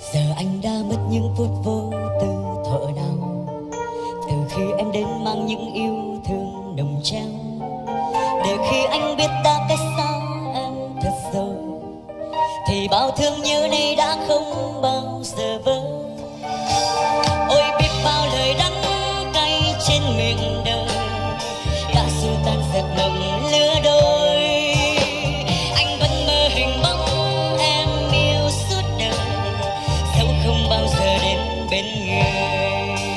Giờ anh đã mất những phút vô tư thuở nào, từ khi em đến mang những yêu thương nồng trao, để khi anh biết ta cách xa em thật rồi, thì bao thương nhớ này đã không bao giờ vơi. Ôi biết bao lời đắng cay trên miệng đời đã xua tan giấc mộng lứa đôi. Anh vẫn mơ hình bóng em yêu suốt đời, dẫu không bao giờ đến bên người.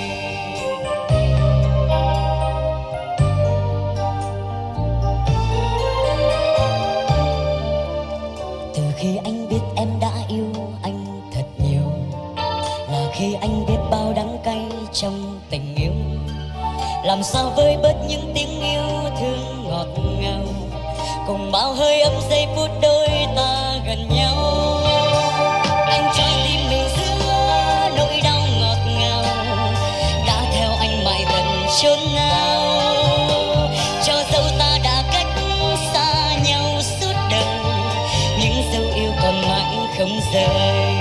Từ khi anh biết em đã yêu anh thật nhiều, là khi anh biết bao đắng cay trong tình yêu. Làm sao vơi bớt những tiếng yêu thương ngọt ngào, cùng bao hơi ấm giây phút đôi ta gần nhau. Anh trói tim mình giữa nỗi đau ngọt ngào, đã theo anh mãi tận chốn nào. Cho dẫu ta đã cách xa nhau suốt đời, những dấu yêu còn mãi không rời.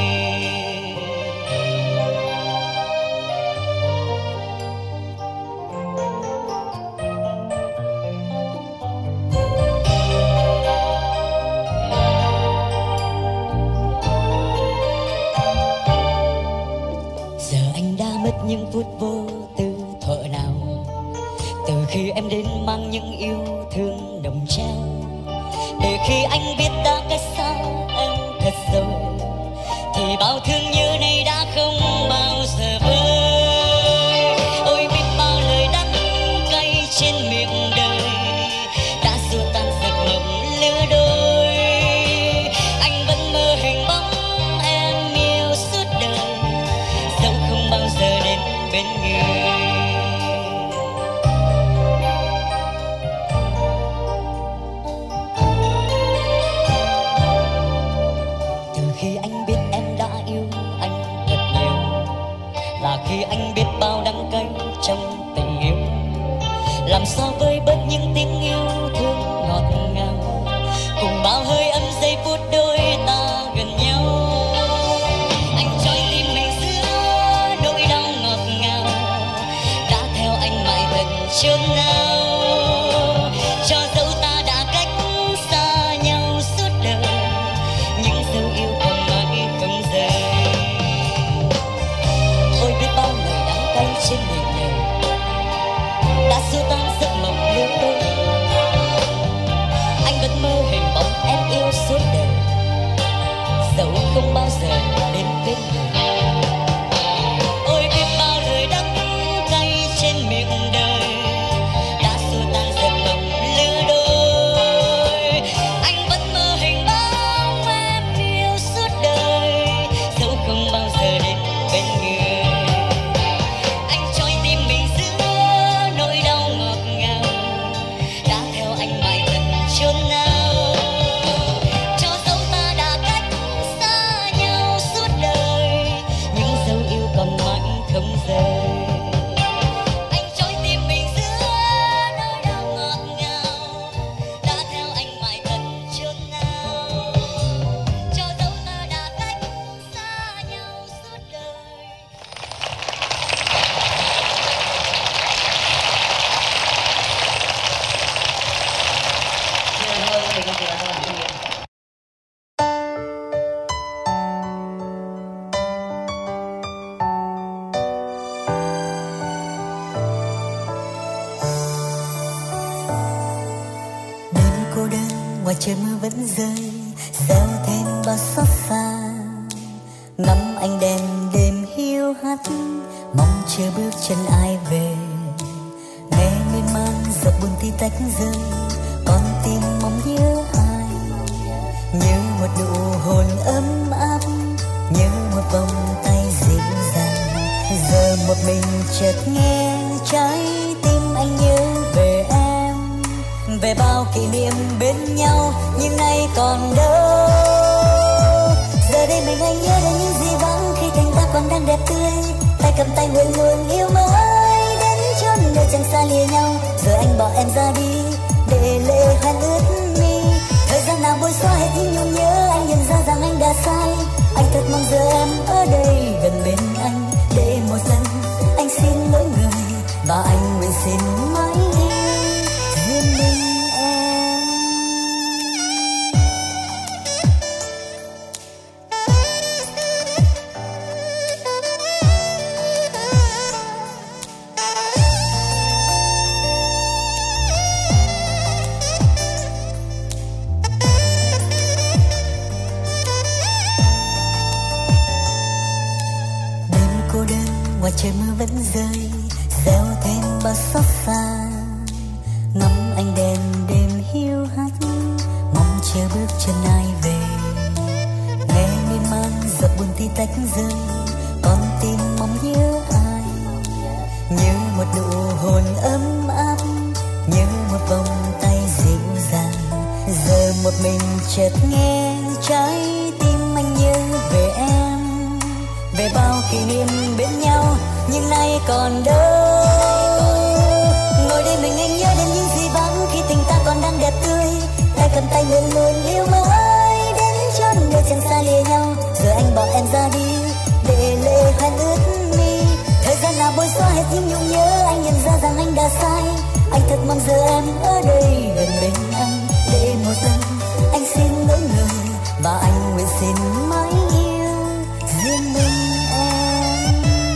Những phút vô tư thuở nào, từ khi em đến mang những yêu thương nồng trao, để khi anh biết đã cách xa em thật rồi, thì bao thương nhớ này đã không bao giờ vơi. Ôi biết bao lời đắng cay trên miệng đời đã xua tan giấc mộng lứa đôi. Anh vẫn mơ hình bóng em yêu suốt đời, dẫu không bao giờ đến bên người. Từ khi anh biết em đã yêu anh thật nhiều, là khi anh biết bao đắng cay trong tình yêu. Làm sao vơi bớt những tiếng yêu thương ngọt ngào, cùng bao hơi ấm giây phút đôi ta gần nhau. Anh trói tim mình giữa nỗi đau ngọt ngào, đã theo anh mãi tận chốn nào. Cho dẫu ta đã cách xa nhau suốt đời, những dấu yêu còn mãi không rời. Ôi biết bao lời đắng cay trên miệng đời đã xua tan giấc mộng lứa đôi. Anh vẫn mơ hình bóng em yêu suốt đời, dẫu không bao giờ đến bên người. Ôi biết bao lời đắng cay trên miệng đời đã xua tan giấc mộng lứa đôi. Anh vẫn mơ hình bóng em yêu suốt đời, dẫu không bao giờ đến bên người. Anh trói tim mình giữa nỗi đau ngọt ngào, đã theo anh mãi tận chốn nào. Cho dẫu ta đã cách xa nhau suốt đời, những dấu yêu còn mãi không rời. Anh trói tim mình giữa nỗi đau ngọt ngào, đã theo anh mãi tận chốn nào. Cho dẫu ta đã cách xa nhau suốt đời. Đêm cô đơn ngoài trời mưa vẫn rơi, gieo thêm bao xót xa. Ngắm ánh đèn đêm hiu hắt, mong chờ bước chân ai về. Nghe miên man giọt buồn tí tách rơi, con tim mong nhớ ai. Nhớ một nụ hôn ấm áp, nhớ một vòng tay dịu dàng. Giờ một mình chợt nghe trái tim anh nhớ về em, về bao kỷ niệm bên nhau nhưng nay còn đâu. Giờ đây mình anh nhớ đến những gì vắng khi cánh ta còn đang đẹp tươi, tay cầm tay nguyện luôn yêu mãi đến chốn nơi chẳng xa lìa nhau. Giờ anh bỏ em ra đi để lệ hoen ướt mi, thời gian nào bôi xóa hết những nhung nhớ. Anh nhận ra rằng anh đã sai, anh thật mong giờ em ở đây. ngoài trời mưa vẫn rơi, gieo thêm bao xót xa. Ngắm ánh đèn đêm hiu hắt, mong chờ bước chân ai về. Nghe miên man giọt buồn tí tách rơi, con tim mong nhớ ai. Nhớ một nụ hôn ấm áp, nhớ một vòng tay dịu dàng. Giờ một mình chợt nghe trái tim anh nhớ về em, về bao kỷ niệm bên nhau nhưng nay còn đâu. Ngồi đây mình anh nhớ đến những gì vắng khi tình ta còn đang đẹp tươi. Tay cầm tay luôn luôn yêu mãi đến chốn đời chẳng xa lìa nhau. Giờ anh bỏ em ra đi để lệ hoen ướt mi. Thời gian nào bôi xóa hết những nhung nhớ, anh nhận ra rằng anh đã sai. Anh thật mong giờ em ở đây gần bên anh, để một lần anh xin lỗi người và anh nguyện xin mãi yêu riêng mình em.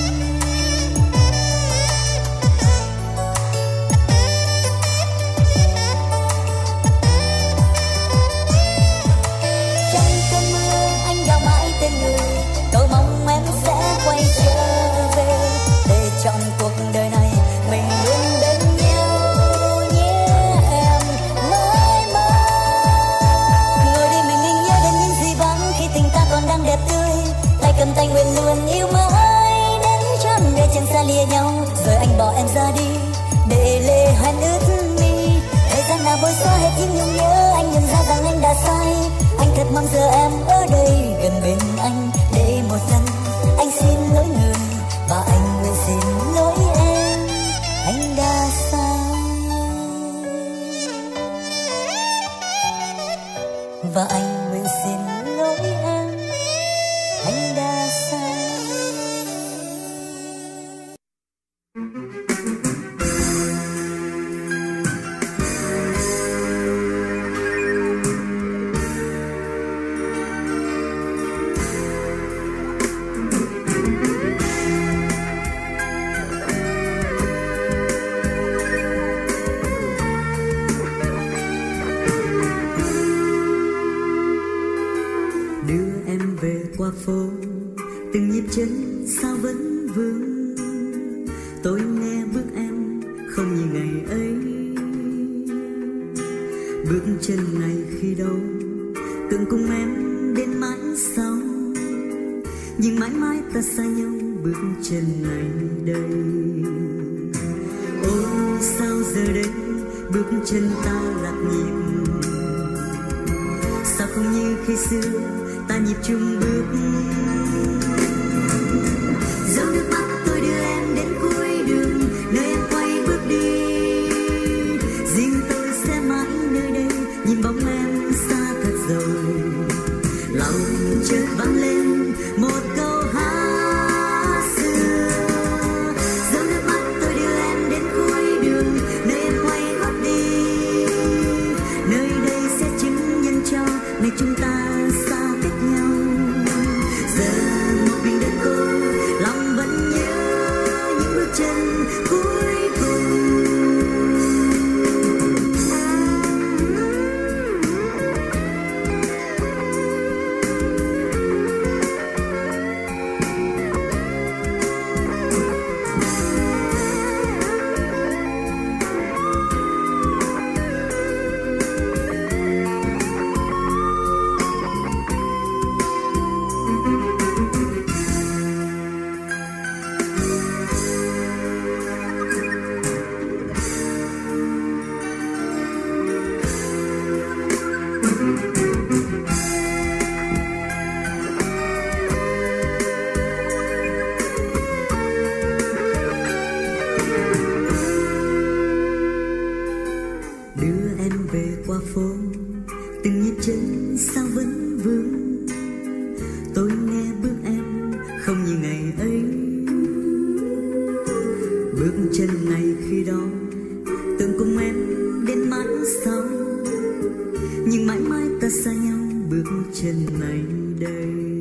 Trong cơn mưa anh gào mãi tên người, tôi mong em sẽ quay trở về để chọn cuộc đời này mình luôn bên nhau nhé em mãi mãi. Ngồi đi mình anh nhớ đến những gì vắng khi tình ta còn đang đẹp tươi. Tay cầm tay nguyện luôn yêu mãi đến chốn đời chẳng xa lìa nhau. Rồi anh bỏ em ra đi để lệ hoen ướt mi. Thời gian nào bôi xóa hết những nhung nhớ, anh nhận ra rằng anh đã sai. Anh thật mong giờ em ở đây gần bên anh, để một lần anh xin lỗi người và anh nguyện xin lỗi em. Anh đã sai và anh nguyện xin lỗi em. Anh đã sai. Đưa em về qua phố, từng nhịp chân sao vẫn vương. Tôi nghe bước em không như ngày ấy, bước chân này khi đâu từng cùng em đến mãi sau. Nhưng mãi mãi ta xa nhau bước chân này đây. Ôi sao giờ đây bước chân ta lạc nhịp, sao không như khi xưa ta nhịp chung bước. Dẫu nước mắt tôi đưa em đến cuối đường, nơi em quay bước đi. Riêng tôi sẽ mãi nơi đây, nhìn bóng em xa thật rồi. Lòng chợt vang lên một câu hát xưa. Dẫu nước mắt tôi đưa em đến cuối đường, nơi em quay gót đi. Nơi đây sẽ chứng nhân cho ngày chúng ta xa cách nhau. Giờ một mình đơn cô, lòng vẫn nhớ những bước chân cuối cùng. Đưa em về qua phố, từng nhịp chân sao vẫn vương. Tôi nghe bước em không như ngày ấy, bước chân này khi đó từng cùng em đến mãi sau. Nhưng mãi mãi ta xa nhau bước chân này đây.